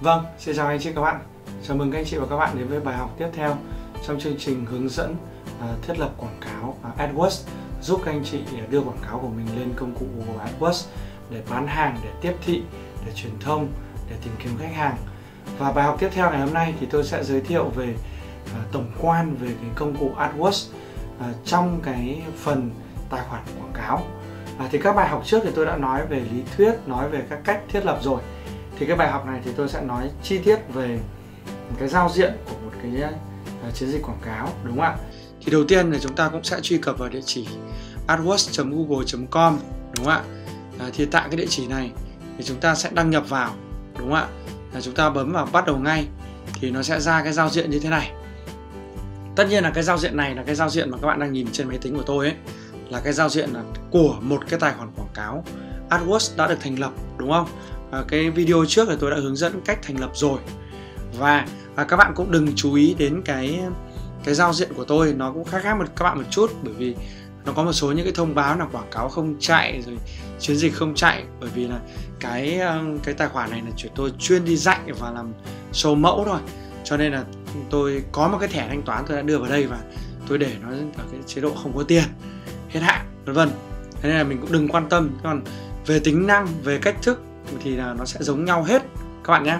Vâng, xin chào anh chị các bạn. Chào mừng các anh chị và các bạn đến với bài học tiếp theo trong chương trình hướng dẫn thiết lập quảng cáo AdWords, giúp các anh chị đưa quảng cáo của mình lên công cụ Google AdWords để bán hàng, để tiếp thị, để truyền thông, để tìm kiếm khách hàng. Và bài học tiếp theo ngày hôm nay thì tôi sẽ giới thiệu về tổng quan về cái công cụ AdWords trong cái phần tài khoản quảng cáo. Thì các bài học trước thì tôi đã nói về lý thuyết, nói về các cách thiết lập rồi. Thì cái bài học này thì tôi sẽ nói chi tiết về cái giao diện của một cái chiến dịch quảng cáo, đúng không ạ? Thì đầu tiên là chúng ta cũng sẽ truy cập vào địa chỉ adwords.google.com, đúng không ạ? Thì tại cái địa chỉ này thì chúng ta sẽ đăng nhập vào, đúng không ạ? Chúng ta bấm vào bắt đầu ngay thì nó sẽ ra cái giao diện như thế này. Tất nhiên là cái giao diện này là cái giao diện mà các bạn đang nhìn trên máy tính của tôi ấy, là cái giao diện của một cái tài khoản quảng cáo AdWords đã được thành lập, đúng không? Cái video trước thì tôi đã hướng dẫn cách thành lập rồi. Và các bạn cũng đừng chú ý đến cái giao diện của tôi, nó cũng khác các bạn một chút, bởi vì nó có một số những cái thông báo là quảng cáo không chạy, rồi chiến dịch không chạy, bởi vì là cái tài khoản này là tôi chuyên đi dạy và làm show mẫu thôi, cho nên là tôi có một cái thẻ thanh toán tôi đã đưa vào đây và tôi để nó ở cái chế độ không có tiền, hết hạn, vân vân. Thế nên là mình cũng đừng quan tâm. Còn về tính năng, về cách thức thì là nó sẽ giống nhau hết các bạn nhé.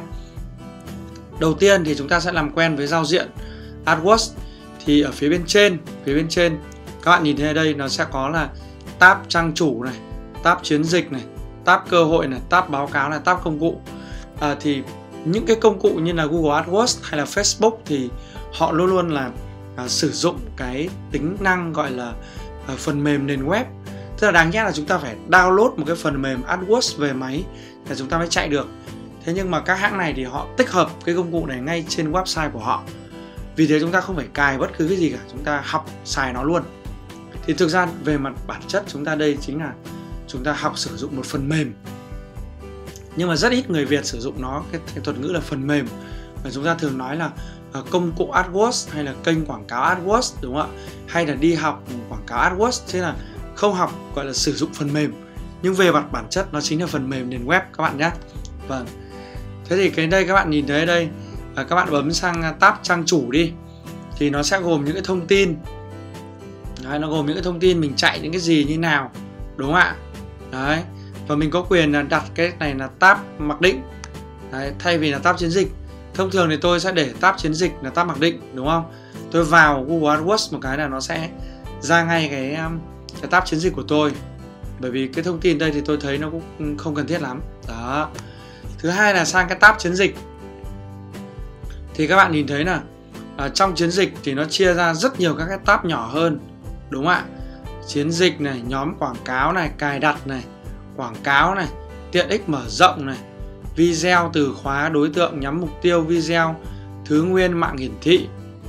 Đầu tiên thì chúng ta sẽ làm quen với giao diện AdWords. Thì ở phía bên trên các bạn nhìn thấy ở đây nó sẽ có là tab trang chủ này, tab chiến dịch này, tab cơ hội này, tab báo cáo này, tab công cụ. Thì những cái công cụ như là Google AdWords hay là Facebook thì họ luôn luôn là sử dụng cái tính năng gọi là phần mềm nền web. Tức là đáng nhẽ là chúng ta phải download một cái phần mềm AdWords về máy để chúng ta mới chạy được. Thế nhưng mà các hãng này thì họ tích hợp cái công cụ này ngay trên website của họ. Vì thế chúng ta không phải cài bất cứ cái gì cả, chúng ta học xài nó luôn. Thì thực ra về mặt bản chất chúng ta đây chính là chúng ta học sử dụng một phần mềm. Nhưng mà rất ít người Việt sử dụng nó, cái thuật ngữ là phần mềm. Và chúng ta thường nói là công cụ AdWords hay là kênh quảng cáo AdWords, đúng không ạ? Hay là đi học quảng cáo AdWords, thế là không học gọi là sử dụng phần mềm. Nhưng về mặt bản chất nó chính là phần mềm nền web các bạn nhé. Vâng. Thế thì cái đây các bạn nhìn thấy ở đây, các bạn bấm sang tab trang chủ đi. Thì nó sẽ gồm những cái thông tin. Đấy, nó gồm những cái thông tin mình chạy những cái gì như nào, đúng không ạ? Đấy. Và mình có quyền là đặt cái này là tab mặc định. Đấy, thay vì là tab chiến dịch. Thông thường thì tôi sẽ để tab chiến dịch là tab mặc định, đúng không? Tôi vào Google AdWords một cái là nó sẽ ra ngay cái tab chiến dịch của tôi. Bởi vì cái thông tin đây thì tôi thấy nó cũng không cần thiết lắm. Đó. Thứ hai là sang cái tab chiến dịch. Thì các bạn nhìn thấy là trong chiến dịch thì nó chia ra rất nhiều các cái tab nhỏ hơn, đúng không ạ? Chiến dịch này, nhóm quảng cáo này, cài đặt này, quảng cáo này, tiện ích mở rộng này, video, từ khóa, đối tượng nhắm mục tiêu video, thứ nguyên, mạng hiển thị.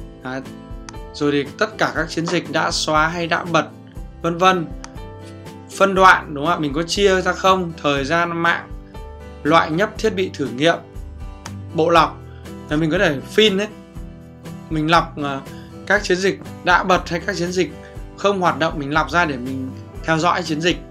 Rồi thì tất cả các chiến dịch đã xóa hay đã bật, vân vân. Phân đoạn, đúng không ạ? Mình có chia ra không? Thời gian, mạng, loại nhấp thiết bị thử nghiệm, bộ lọc. Là mình có thể phin đấy. Mình lọc các chiến dịch đã bật hay các chiến dịch không hoạt động, mình lọc ra để mình theo dõi chiến dịch.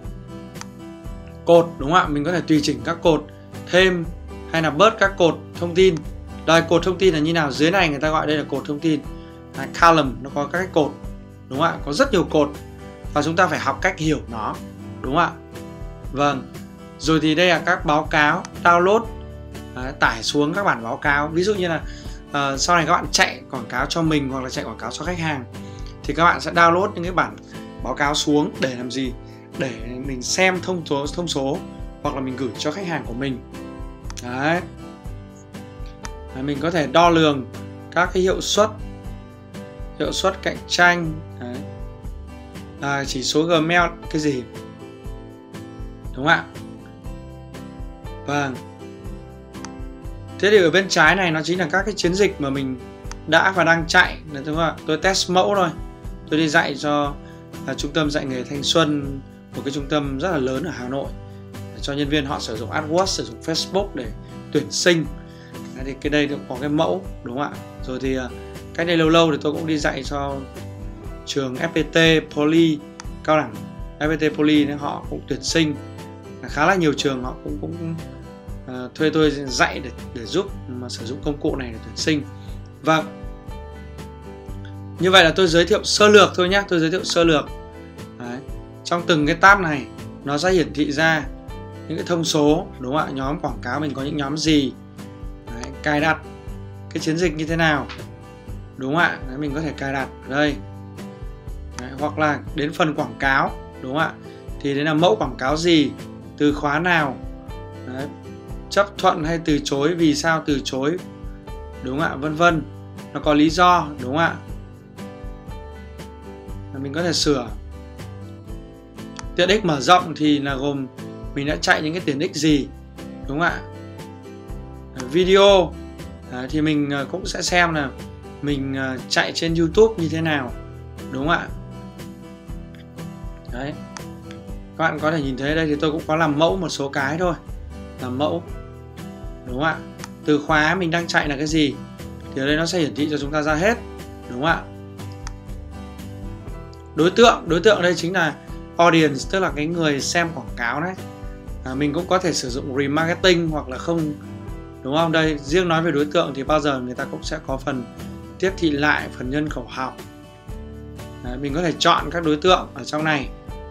Cột, đúng không ạ? Mình có thể tùy chỉnh các cột, thêm hay là bớt các cột thông tin. Đây, cột thông tin là như nào? Dưới này người ta gọi đây là cột thông tin. Column, nó có các cái cột, đúng không ạ? Có rất nhiều cột và chúng ta phải học cách hiểu nó, đúng không ạ? Vâng. Rồi thì đây là các báo cáo, download, tải xuống các bản báo cáo. Ví dụ như là sau này các bạn chạy quảng cáo cho mình hoặc là chạy quảng cáo cho khách hàng thì các bạn sẽ download những cái bản báo cáo xuống để làm gì? Để mình xem thông số hoặc là mình gửi cho khách hàng của mình. Đấy. Mình có thể đo lường các cái hiệu suất cạnh tranh. Đấy. Chỉ số Gmail cái gì, đúng không ạ? Vâng. Thế thì ở bên trái này nó chính là các cái chiến dịch mà mình đã và đang chạy, đúng không ạ? Tôi test mẫu thôi. Tôi đi dạy cho trung tâm dạy nghề Thanh Xuân, một cái trung tâm rất là lớn ở Hà Nội, cho nhân viên họ sử dụng AdWords, sử dụng Facebook để tuyển sinh. Thì cái đây cũng có cái mẫu, đúng không ạ? Rồi thì cách đây lâu thì tôi cũng đi dạy cho trường FPT Poly, cao đẳng FPT Poly, họ cũng tuyển sinh. Khá là nhiều trường họ cũng thuê tôi dạy để giúp mà sử dụng công cụ này để tuyển sinh. Vâng, như vậy là tôi giới thiệu sơ lược thôi nhé, tôi giới thiệu sơ lược. Đấy. Trong từng cái tab này nó sẽ hiển thị ra những cái thông số, đúng không ạ? Nhóm quảng cáo mình có những nhóm gì, đấy, cài đặt cái chiến dịch như thế nào, đúng không ạ? Đấy, mình có thể cài đặt ở đây. Đấy, hoặc là đến phần quảng cáo, đúng không ạ? Thì đấy là mẫu quảng cáo gì, từ khóa nào, đấy, chấp thuận hay từ chối, vì sao từ chối, đúng không ạ, vân vân. Nó có lý do, đúng không ạ? Mình có thể sửa. Tiện ích mở rộng thì là gồm mình đã chạy những cái tiện ích gì, đúng không ạ? Video thì mình cũng sẽ xem là mình chạy trên YouTube như thế nào, đúng không ạ? Đấy, các bạn có thể nhìn thấy đây thì tôi cũng có làm mẫu một số cái thôi, làm mẫu, đúng không ạ? Từ khóa mình đang chạy là cái gì thì ở đây nó sẽ hiển thị cho chúng ta ra hết, đúng không ạ? Đối tượng đây chính là audience, tức là cái người xem quảng cáo đấy. Mình cũng có thể sử dụng remarketing hoặc là không, đúng không? Đây, riêng nói về đối tượng thì bao giờ người ta cũng sẽ có phần tiếp thị lại, phần nhân khẩu học. Đấy, mình có thể chọn các đối tượng ở trong này.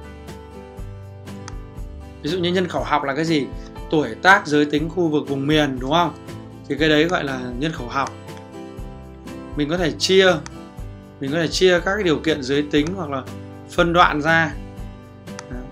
Ví dụ như nhân khẩu học là cái gì? Tuổi tác, giới tính, khu vực, vùng miền, đúng không? Thì cái đấy gọi là nhân khẩu học. Mình có thể chia các cái điều kiện giới tính hoặc là phân đoạn ra. Đấy.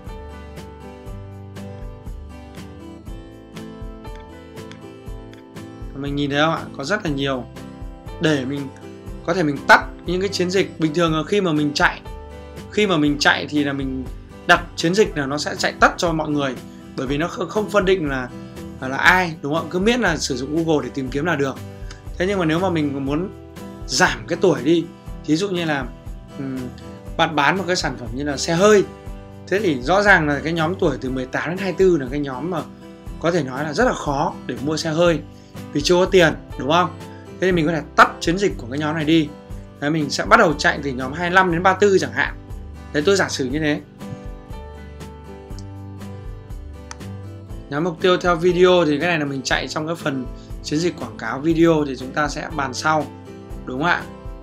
Mình nhìn thấy không ạ? Có rất là nhiều. Để mình có thể mình tắt những cái chiến dịch. Bình thường là khi mà mình chạy thì là mình đặt chiến dịch là nó sẽ chạy tắt cho mọi người, bởi vì nó không phân định là ai, đúng không? Cứ miễn là sử dụng Google để tìm kiếm là được. Thế nhưng mà nếu mà mình muốn giảm cái tuổi đi, thí dụ như là bạn bán một cái sản phẩm như là xe hơi, thế thì rõ ràng là cái nhóm tuổi từ 18 đến 24 là cái nhóm mà có thể nói là rất là khó để mua xe hơi vì chưa có tiền, đúng không? Thế thì mình có thể tắt chiến dịch của cái nhóm này đi. Đấy, mình sẽ bắt đầu chạy từ nhóm 25 đến 34 chẳng hạn. Đấy, tôi giả sử như thế. Nhóm mục tiêu theo video thì cái này là mình chạy trong cái phần chiến dịch quảng cáo video thì chúng ta sẽ bàn sau, đúng không ạ?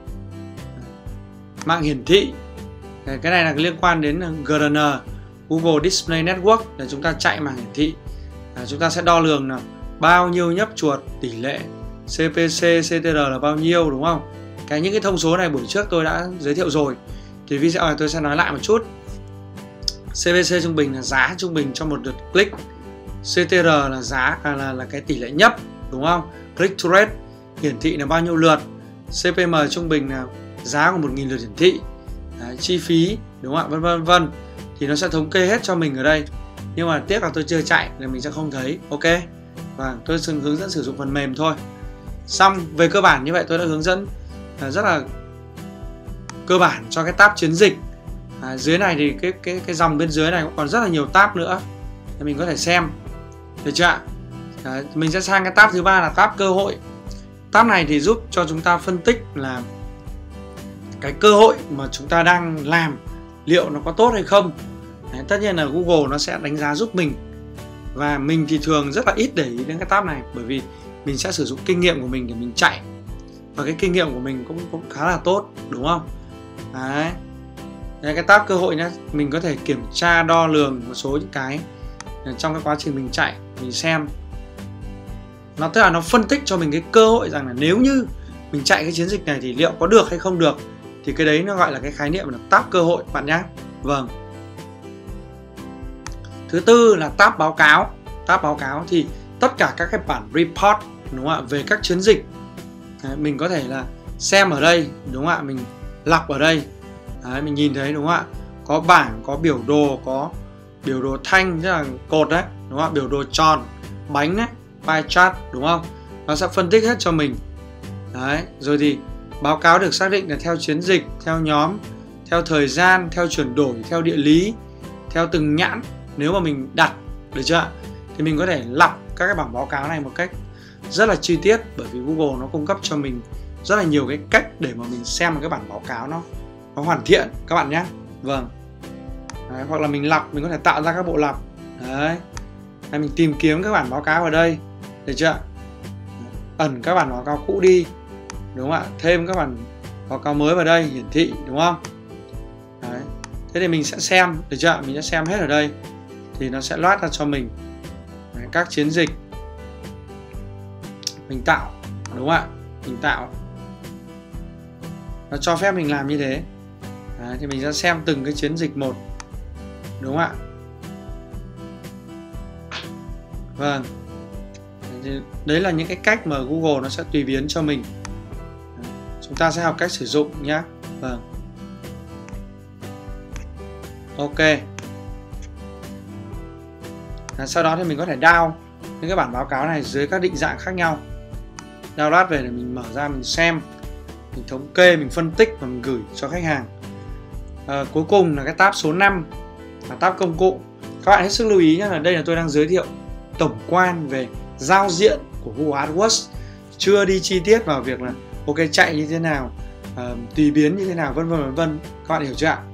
Mạng hiển thị, cái này là liên quan đến GDN, Google Display Network, để chúng ta chạy mạng hiển thị. Chúng ta sẽ đo lường là bao nhiêu nhấp chuột, tỷ lệ CPC, CTR là bao nhiêu, đúng không? Những cái thông số này buổi trước tôi đã giới thiệu rồi, thì video này tôi sẽ nói lại một chút. CPC trung bình là giá trung bình cho một lượt click, CTR là giá là cái tỷ lệ nhấp, đúng không? Click to rate hiển thị là bao nhiêu lượt, CPM trung bình là giá của 1.000 lượt hiển thị. Đấy, chi phí, đúng không ạ, vân vân, thì nó sẽ thống kê hết cho mình ở đây. Nhưng mà tiếc là tôi chưa chạy nên mình sẽ không thấy. Ok, và tôi hướng dẫn sử dụng phần mềm thôi. Xong, về cơ bản như vậy tôi đã hướng dẫn rất là cơ bản cho cái tab chiến dịch. Dưới này thì cái dòng bên dưới này cũng còn rất là nhiều tab nữa để mình có thể xem, được chưa ạ? Mình sẽ sang cái tab thứ ba là tab cơ hội. Tab này thì giúp cho chúng ta phân tích là cái cơ hội mà chúng ta đang làm liệu nó có tốt hay không. Đấy, tất nhiên là Google nó sẽ đánh giá giúp mình, và mình thì thường rất là ít để ý đến cái tab này, bởi vì mình sẽ sử dụng kinh nghiệm của mình để mình chạy, và cái kinh nghiệm của mình cũng khá là tốt, đúng không? Đấy, cái tab cơ hội nhé, mình có thể kiểm tra đo lường một số những cái trong cái quá trình mình chạy, mình xem nó, tức là nó phân tích cho mình cái cơ hội rằng là nếu như mình chạy cái chiến dịch này thì liệu có được hay không được, thì cái đấy nó gọi là cái khái niệm là tab cơ hội bạn nhé. Vâng. Thứ tư là tab báo cáo. Tab báo cáo thì tất cả các cái bản report, đúng không ạ, về các chiến dịch. Đấy, mình có thể là xem ở đây, đúng không ạ, mình lọc ở đây. Đấy, mình nhìn thấy, đúng không ạ, có bảng, có biểu đồ thanh, tức là cột đấy, đúng không ạ, biểu đồ tròn, bánh đấy, pie chart, đúng không? Nó sẽ phân tích hết cho mình. Đấy, rồi thì báo cáo được xác định là theo chiến dịch, theo nhóm, theo thời gian, theo chuyển đổi, theo địa lý, theo từng nhãn. Nếu mà mình đặt, được chưa ạ? Thì mình có thể lọc các cái bảng báo cáo này một cách rất là chi tiết, bởi vì Google nó cung cấp cho mình rất là nhiều cái cách để mà mình xem một cái bản báo cáo nó hoàn thiện các bạn nhé. Vâng. Đấy, hoặc là mình lọc, mình có thể tạo ra các bộ lọc. Đấy. Hay mình tìm kiếm các bản báo cáo ở đây. được chưa? Ẩn các bản báo cáo cũ đi, đúng không ạ? Thêm các bản báo cáo mới vào đây hiển thị, đúng không? Đấy. Thế thì mình sẽ xem, được chưa? Mình sẽ xem hết ở đây thì nó sẽ loát ra cho mình các chiến dịch mình tạo, đúng không ạ? Mình tạo, nó cho phép mình làm như thế. Đấy, thì mình sẽ xem từng cái chiến dịch một, đúng không ạ? Vâng, thì đấy là những cái cách mà Google nó sẽ tùy biến cho mình. Chúng ta sẽ học cách sử dụng nhé. Vâng, ok. Sau đó thì mình có thể download những cái bản báo cáo này dưới các định dạng khác nhau. Download về để mình mở ra, mình xem, mình thống kê, mình phân tích và mình gửi cho khách hàng. Cuối cùng là cái tab số 5 là tab công cụ. Các bạn hết sức lưu ý nhé, là đây là tôi đang giới thiệu tổng quan về giao diện của Google AdWords, chưa đi chi tiết vào việc là ok chạy như thế nào, tùy biến như thế nào, vân vân vân vân. Các bạn hiểu chưa ạ?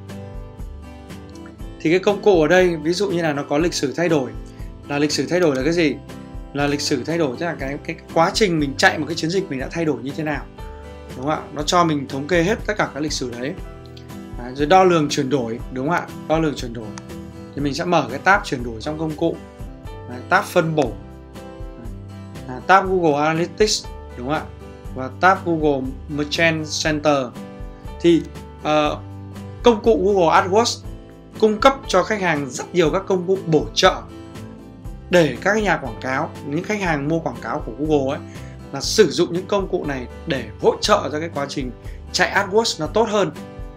Thì cái công cụ ở đây ví dụ như là nó có lịch sử thay đổi. Là lịch sử thay đổi là cái gì? Là lịch sử thay đổi tức là cái quá trình mình chạy một cái chiến dịch mình đã thay đổi như thế nào, đúng không ạ? Nó cho mình thống kê hết tất cả các lịch sử đấy. Rồi đo lường chuyển đổi, đúng không ạ? Đo lường chuyển đổi thì mình sẽ mở cái tab chuyển đổi trong công cụ. Tab phân bổ, tab Google Analytics, đúng không ạ? Và tab Google Merchant Center. Thì công cụ Google AdWords cung cấp cho khách hàng rất nhiều các công cụ bổ trợ để các nhà quảng cáo, những khách hàng mua quảng cáo của Google ấy, là sử dụng những công cụ này để hỗ trợ cho cái quá trình chạy AdWords nó tốt hơn.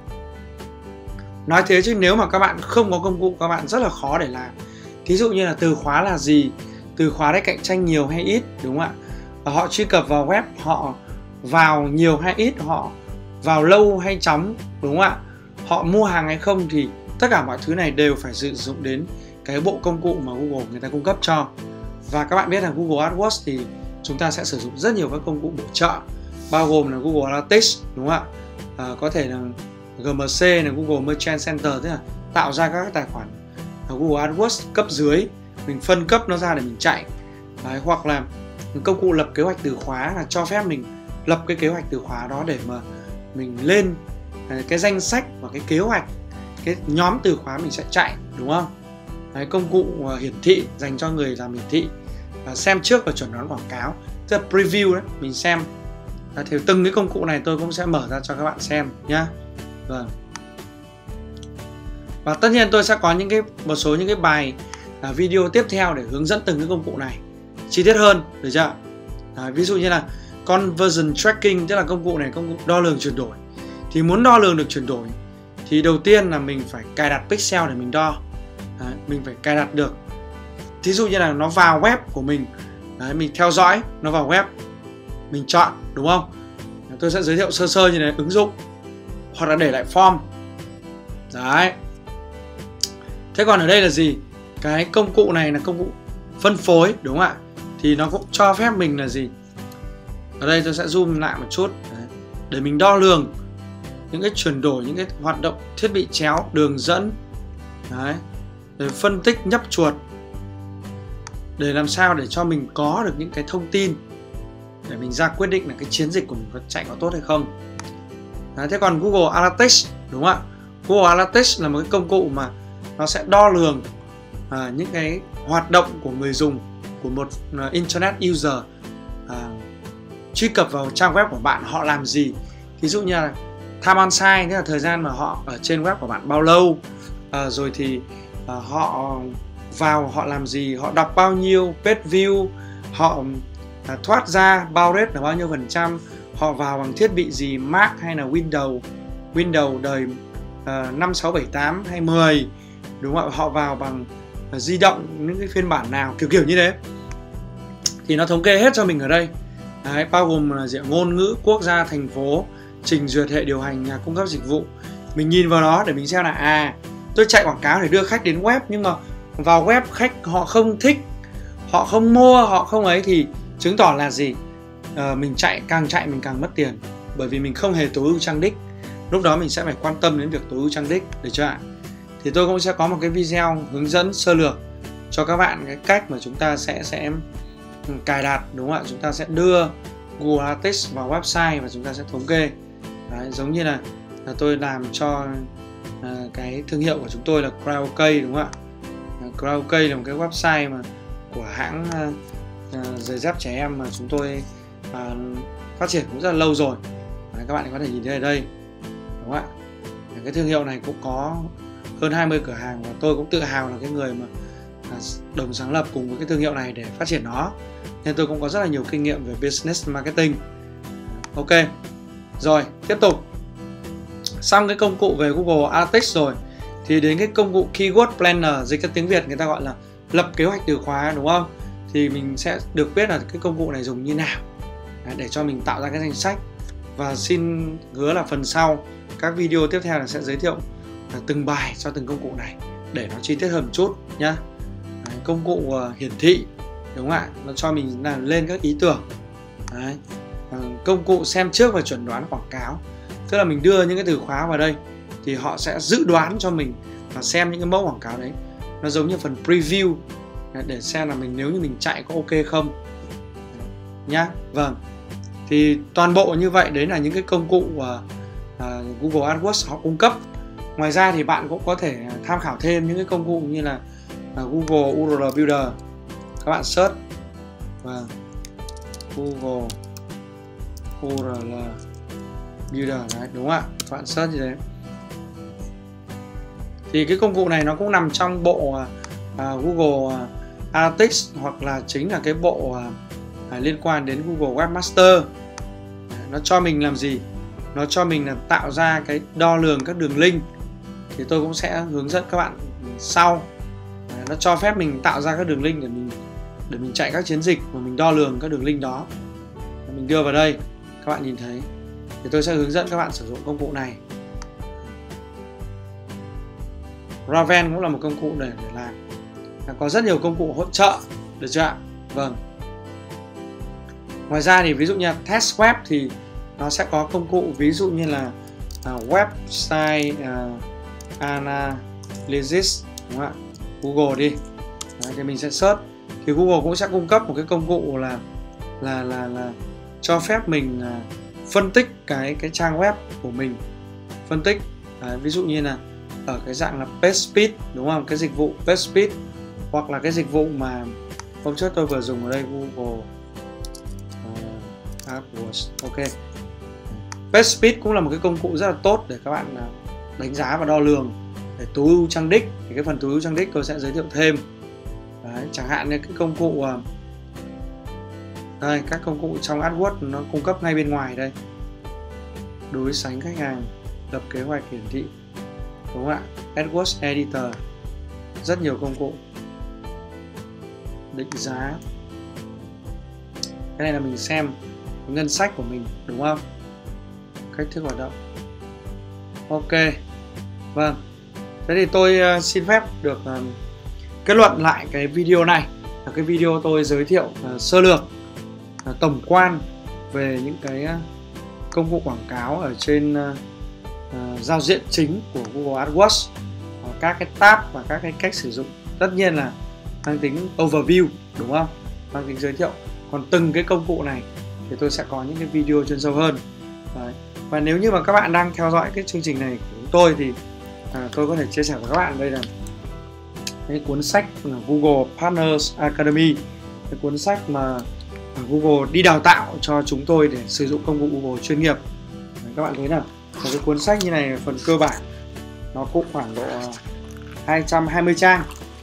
Nói thế chứ nếu mà các bạn không có công cụ, các bạn rất là khó để làm. Thí dụ như là từ khóa là gì, từ khóa đấy cạnh tranh nhiều hay ít, đúng không ạ? Và họ truy cập vào web, họ vào nhiều hay ít, họ vào lâu hay chóng, đúng không ạ? Họ mua hàng hay không, thì tất cả mọi thứ này đều phải sử dụng đến cái bộ công cụ mà Google người ta cung cấp cho. Và các bạn biết là Google AdWords thì chúng ta sẽ sử dụng rất nhiều các công cụ bổ trợ, bao gồm là Google Analytics, đúng không ạ? Có thể là GMC, là Google Merchant Center, tức là tạo ra các tài khoản Google AdWords cấp dưới, mình phân cấp nó ra để mình chạy. Đấy, hoặc là công cụ lập kế hoạch từ khóa là cho phép mình lập cái kế hoạch từ khóa đó để mà mình lên cái danh sách và cái kế hoạch, cái nhóm từ khóa mình sẽ chạy, đúng không? Đấy, công cụ hiển thị dành cho người làm hiển thị, xem trước và chuẩn đoán quảng cáo, tức là preview đấy, mình xem. Thì từng cái công cụ này tôi cũng sẽ mở ra cho các bạn xem nhá. Vâng. Và tất nhiên tôi sẽ có một số những cái bài video tiếp theo để hướng dẫn từng cái công cụ này chi tiết hơn, được chưa? Ví dụ như là conversion tracking, tức là công cụ này, công cụ đo lường chuyển đổi. Thì muốn đo lường được chuyển đổi thì đầu tiên là mình phải cài đặt pixel để mình đo. Mình phải cài đặt được. Thí dụ như là nó vào web của mình, mình theo dõi nó vào web, mình chọn, đúng không? Tôi sẽ giới thiệu sơ sơ như này, ứng dụng hoặc là để lại form. Đấy. Thế còn ở đây là gì? Cái công cụ này là công cụ phân phối, đúng không ạ? Thì nó cũng cho phép mình là gì? Ở đây tôi sẽ zoom lại một chút. Đấy. Để mình đo lường những cái chuyển đổi, những cái hoạt động thiết bị chéo, đường dẫn. Đấy. Để phân tích nhấp chuột, để làm sao để cho mình có được những cái thông tin để mình ra quyết định là cái chiến dịch của mình có chạy có tốt hay không. Đấy. Thế còn Google Analytics, đúng không ạ? Google Analytics là một cái công cụ mà nó sẽ đo lường những cái hoạt động của người dùng, của một internet user, truy cập vào trang web của bạn họ làm gì. Ví dụ như là time on site, tức là thời gian mà họ ở trên web của bạn bao lâu, rồi thì họ vào họ làm gì, họ đọc bao nhiêu page view, họ thoát ra bounce rate là bao nhiêu %, họ vào bằng thiết bị gì, Mac hay là Windows đời 5, 6, 7, 8 hay 10, đúng không ạ? Họ vào bằng di động những cái phiên bản nào, kiểu như thế. Thì nó thống kê hết cho mình ở đây. Đấy, bao gồm là ngôn ngữ, quốc gia, thành phố, trình duyệt, hệ điều hành, nhà cung cấp dịch vụ. Mình nhìn vào đó để mình xem là tôi chạy quảng cáo để đưa khách đến web, nhưng mà vào web khách họ không thích, họ không mua, họ không ấy, thì chứng tỏ là gì? Mình càng chạy mình càng mất tiền, bởi vì mình không hề tối ưu trang đích. Lúc đó mình sẽ phải quan tâm đến việc tối ưu trang đích, được chưa ạ? Thì tôi cũng sẽ có một cái video hướng dẫn sơ lược cho các bạn cái cách mà chúng ta sẽ cài đặt, đúng không ạ? Chúng ta sẽ đưa Google Analytics vào website và chúng ta sẽ thống kê. Đấy, giống như là tôi làm cho cái thương hiệu của chúng tôi là Karaoke, đúng không ạ? Karaoke là một cái website mà của hãng giày dép trẻ em mà chúng tôi phát triển cũng rất là lâu rồi. Đấy, các bạn có thể nhìn thấy ở đây, đúng không ạ? Cái thương hiệu này cũng có hơn 20 cửa hàng và tôi cũng tự hào là cái người mà đồng sáng lập cùng với cái thương hiệu này để phát triển nó, nên tôi cũng có rất là nhiều kinh nghiệm về business marketing. Ok, rồi tiếp tục. Xong cái công cụ về Google Analytics rồi thì đến cái công cụ Keyword Planner, dịch ra tiếng Việt người ta gọi là lập kế hoạch từ khóa, đúng không? Thì mình sẽ được biết là cái công cụ này dùng như nào để cho mình tạo ra cái danh sách. Và xin hứa là phần sau các video tiếp theo là sẽ giới thiệu từng bài cho từng công cụ này để nó chi tiết hơn một chút nhá. Công cụ hiển thị, đúng không ạ? Nó cho mình lên các ý tưởng. Đấy. Công cụ xem trước và chuẩn đoán quảng cáo, tức là mình đưa những cái từ khóa vào đây thì họ sẽ dự đoán cho mình và xem những cái mẫu quảng cáo đấy. Nó giống như phần preview để xem là nếu như mình chạy có ok không nhá. Vâng, thì toàn bộ như vậy đấy là những cái công cụ Google AdWords họ cung cấp. Ngoài ra thì bạn cũng có thể tham khảo thêm những cái công cụ như là Google URL Builder. Các bạn search Google URL Builder đấy, đúng không ạ? Các bạn search như thế. Thì cái công cụ này nó cũng nằm trong bộ Google Analytics, hoặc là chính là cái bộ liên quan đến Google Webmaster. Nó cho mình làm gì? Nó cho mình là tạo ra cái đo lường các đường link. Thì tôi cũng sẽ hướng dẫn các bạn sau. Nó cho phép mình tạo ra các đường link để mình chạy các chiến dịch và mình đo lường các đường link đó. Mình đưa vào đây, các bạn nhìn thấy. Thì tôi sẽ hướng dẫn các bạn sử dụng công cụ này. Raven cũng là một công cụ để làm. Có rất nhiều công cụ hỗ trợ, được chưa ạ? Vâng. Ngoài ra thì ví dụ như là test web thì nó sẽ có công cụ ví dụ như là website analysis, đúng không ạ? Google đi. Đấy, thì mình sẽ search thì Google cũng sẽ cung cấp một cái công cụ là cho phép mình phân tích cái trang web của mình, phân tích. Đấy, ví dụ như là ở cái dạng là PageSpeed, đúng không? Cái dịch vụ PageSpeed, hoặc là cái dịch vụ mà hôm trước tôi vừa dùng ở đây, Google AdWords. Ok, PageSpeed cũng là một cái công cụ rất là tốt để các bạn đánh giá và đo lường để tối ưu trang đích. Thì cái phần tối ưu trang đích tôi sẽ giới thiệu thêm. Đấy, chẳng hạn như cái công cụ đây, các công cụ trong AdWords nó cung cấp ngay bên ngoài đây. Đối sánh khách hàng, lập kế hoạch hiển thị, đúng không ạ? AdWords Editor, rất nhiều công cụ. Định giá, cái này là mình xem ngân sách của mình, đúng không? Cách thức hoạt động. Ok, vâng. Thế thì tôi xin phép được kết luận lại cái video này. Là cái video tôi giới thiệu sơ lược, tổng quan về những cái công cụ quảng cáo ở trên giao diện chính của Google AdWords, các cái tab và các cái cách sử dụng. Tất nhiên là mang tính overview, đúng không? Mang tính giới thiệu. Còn từng cái công cụ này thì tôi sẽ có những cái video chuyên sâu hơn. Đấy. Và nếu như mà các bạn đang theo dõi cái chương trình này của chúng tôi thì tôi có thể chia sẻ với các bạn đây là cái cuốn sách là Google Partners Academy, cái cuốn sách mà Google đi đào tạo cho chúng tôi để sử dụng công cụ Google chuyên nghiệp. Đấy, các bạn thấy nào, cái cuốn sách như này phần cơ bản nó cũng khoảng độ 220 trang.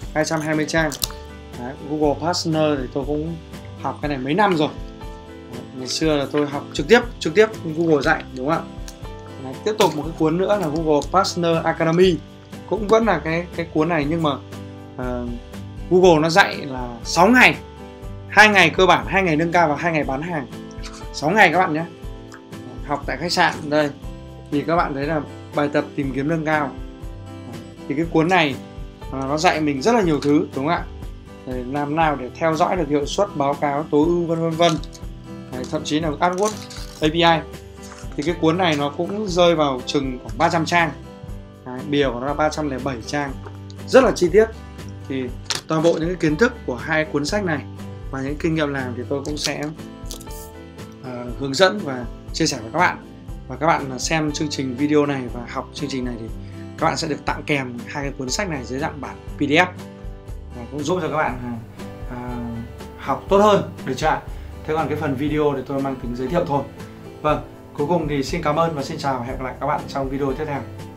Đấy, Google Partner thì tôi cũng học cái này mấy năm rồi. Đấy, ngày xưa là tôi học trực tiếp Google dạy, đúng không ạ? Đấy, tiếp tục một cái cuốn nữa là Google Partner Academy, cũng vẫn là cái cuốn này, nhưng mà Google nó dạy là 6 ngày, 2 ngày cơ bản, 2 ngày nâng cao và 2 ngày bán hàng. 6 ngày các bạn nhé. Học tại khách sạn đây thì các bạn thấy là bài tập tìm kiếm nâng cao. Thì cái cuốn này nó dạy mình rất là nhiều thứ, đúng không ạ? Để làm nào để theo dõi được hiệu suất báo cáo tối ưu, vân vân. Thậm chí là AdWords API. Thì cái cuốn này nó cũng rơi vào chừng khoảng 300 trang. Bìa của nó là 307 trang, rất là chi tiết. Thì toàn bộ những cái kiến thức của hai cuốn sách này và những kinh nghiệm làm thì tôi cũng sẽ hướng dẫn và chia sẻ với các bạn. Và các bạn xem chương trình video này và học chương trình này thì các bạn sẽ được tặng kèm 2 cái cuốn sách này dưới dạng bản PDF và cũng giúp cho các bạn học tốt hơn, được chưa ạ? Thế còn cái phần video thì tôi mang tính giới thiệu thôi. Vâng, cuối cùng thì xin cảm ơn và xin chào và hẹn gặp lại các bạn trong video tiếp theo.